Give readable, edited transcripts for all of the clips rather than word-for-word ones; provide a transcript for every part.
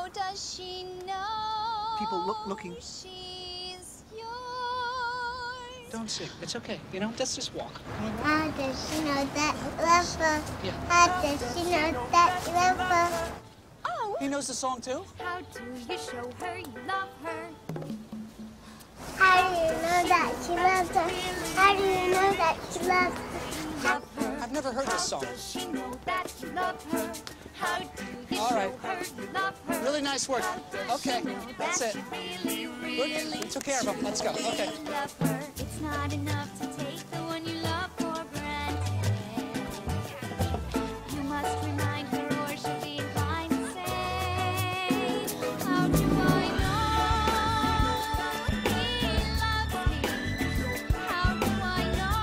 does she know? People looking. She's yours. Don't sing. It's okay. You know, let's just walk. How does she know that you love her? Yeah. How does she know that you love her? Oh. He knows the song too? How do you show her you love her? How do you know that she loves her? How do you know that she loves her? I've never heard this song. Does she know that you love her? How do you All show right. her you love her? Really nice work. Okay, that's it. Really, really We took care of him. Let's go. Okay. love her. It's not enough to take the one you love for granted. You must remind her or she'll be inclined to say, how do I know he loves me? How do I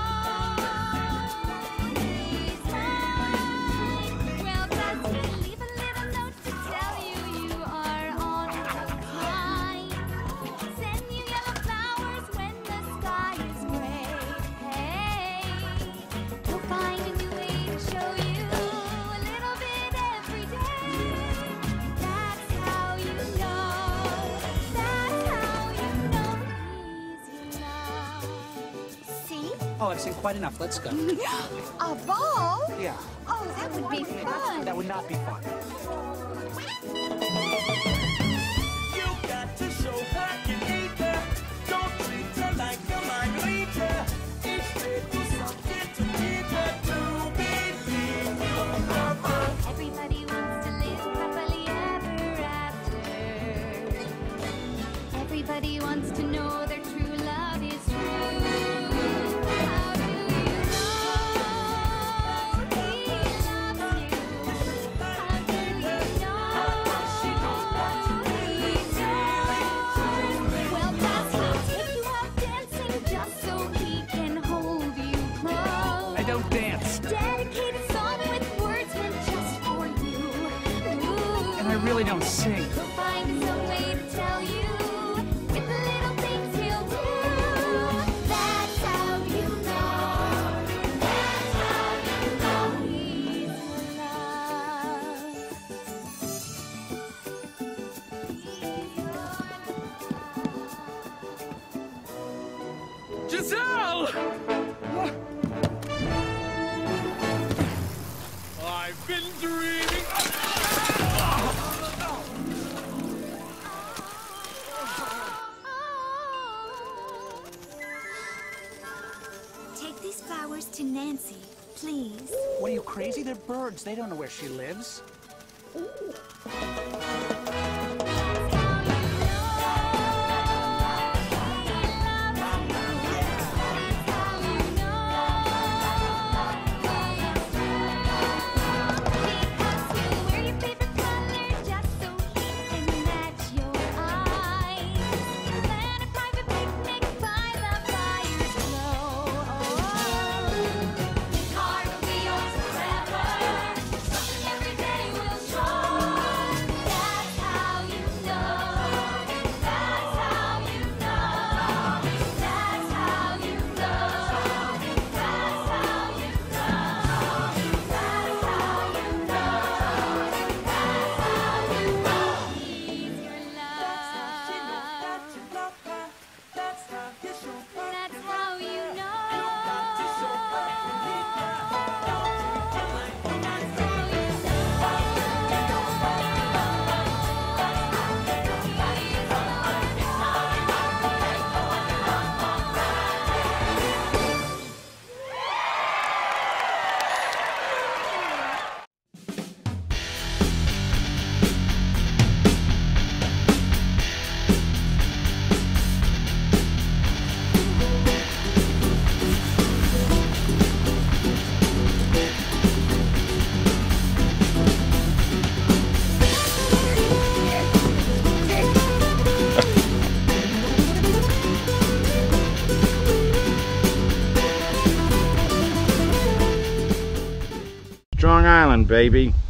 know he's mine? Well, does he leave a little note to tell you you are on his mind? Send you yellow flowers when the sky is gray. Hey, he'll find a new way to show you a little bit every day. That's how you know. That's how you know he's your love. See? Oh, I've seen quite enough. Let's go. A ball? Yeah. Oh, that would be fun. That would not be fun. You got to show her you need her. Don't treat her like a mind reader. Instead, do something to get her to believe you love her. Everybody wants to live happily ever after. Everybody wants to know their true love is true. How do you know he loves you? How do you know he's yours? Well, does he take you out dancing just so he can hold you close? I don't dance. Dedicate a song with words meant just for you. Ooh. And I really don't sing. He'll find some way to tell you with the little things he'll do. That's how you know. That's how you know he's your love. He's your love. Giselle! I've been dreaming. Take these flowers to Nancy, please. What are you, crazy? They're birds. They don't know where she lives. Strong Island, baby.